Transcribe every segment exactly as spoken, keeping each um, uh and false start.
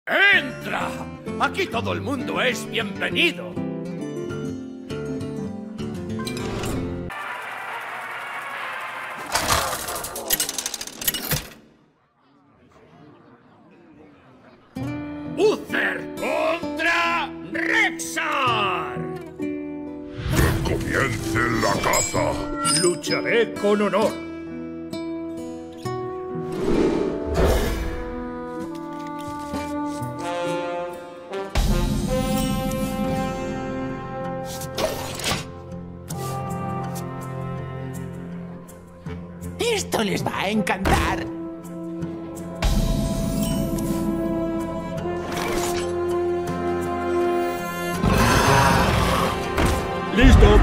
¡Entra! Aquí todo el mundo es bienvenido. ¡Uther contra Rexxar! ¡Que comience la caza! Lucharé con honor. Esto les va a encantar. ¡Listo!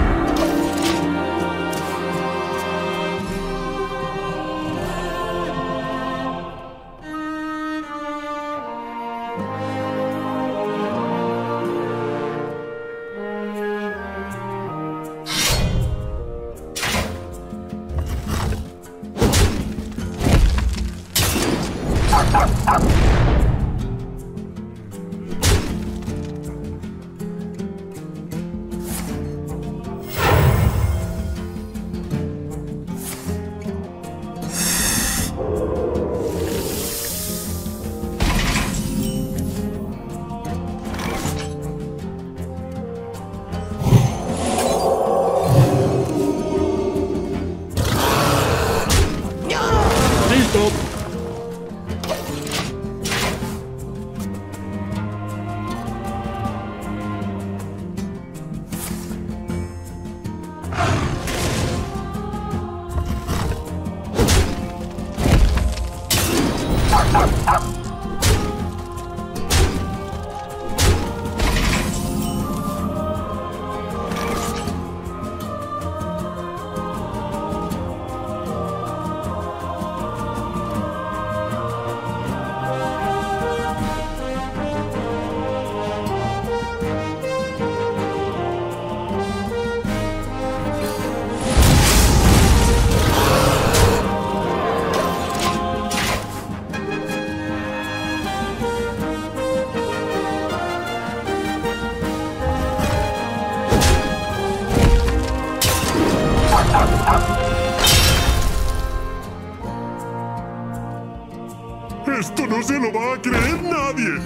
¡Esto no se lo va a creer nadie!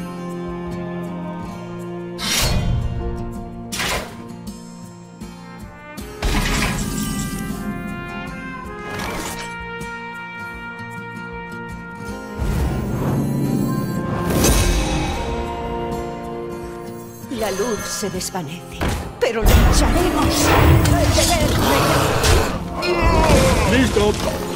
La luz se desvanece, pero lucharemos. ¡El deber me llama! ¡Listo!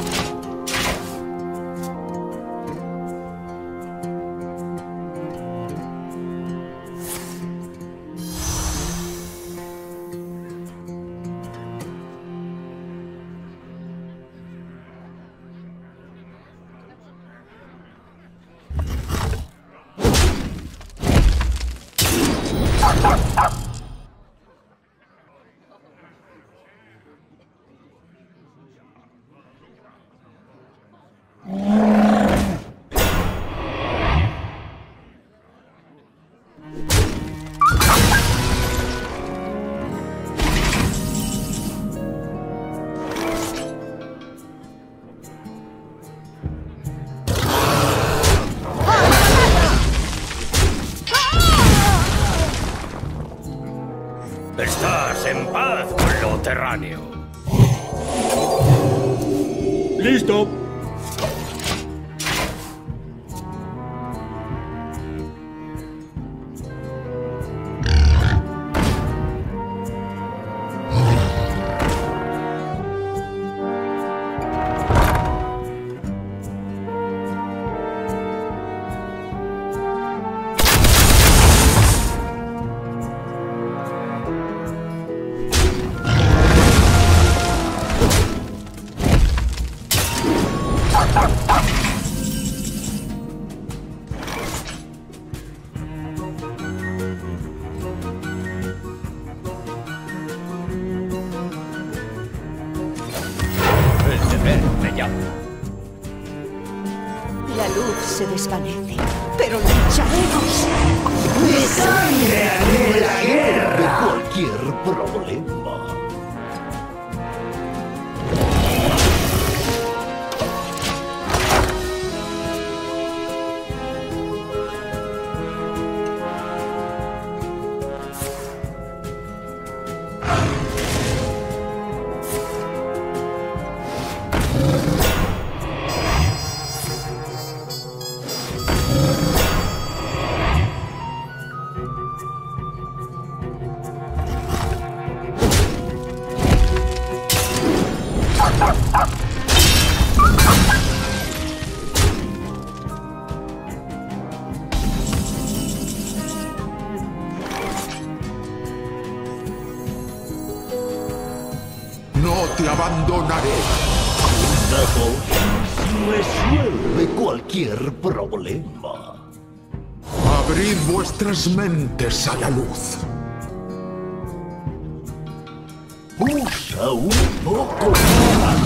Estás en paz con lo terráneo. ¡Listo! La luz se desvanece, pero lucharemos. problema. No te abandonaré. Una dosis resuelve cualquier problema. Abrid vuestras mentes a la luz. Usa un poco más.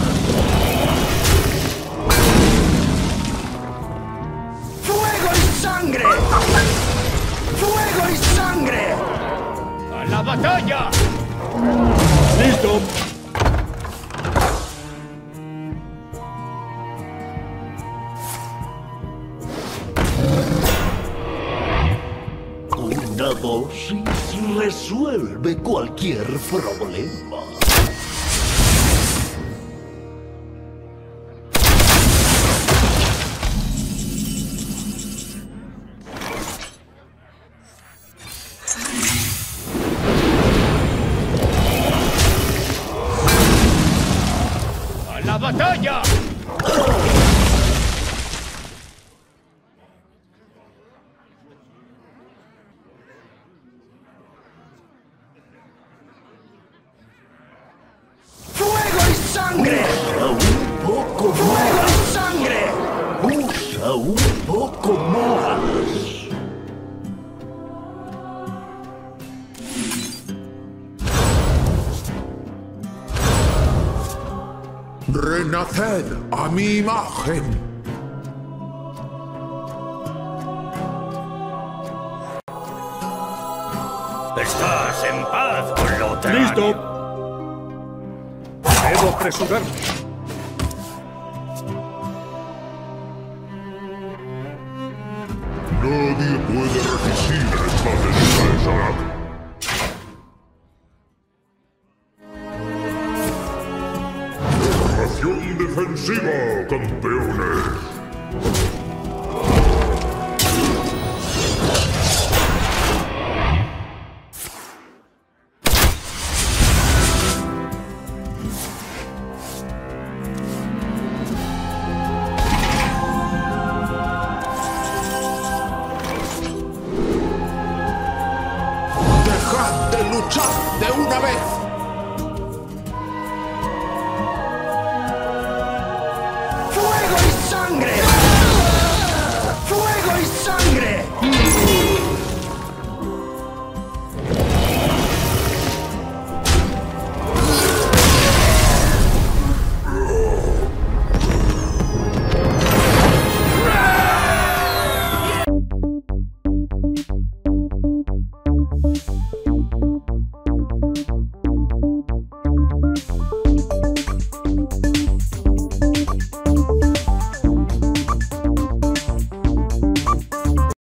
¡Fuego y sangre! ¡Fuego y sangre! ¡A la batalla! ¡Listo! Una dosis resuelve cualquier problema. ¡A la batalla! ¡Fuego y sangre! Usa un poco ¡Fuego más. y sangre! Usa un poco más. Renaced a mi imagen. Estás en paz con lo ¡Listo! Debo apresurarme. Nadie puede resistir esta defensa. Formación defensiva, campeones. Dejad de luchar de una vez. ¡Fuego y sangre! ¡Fuego y sangre!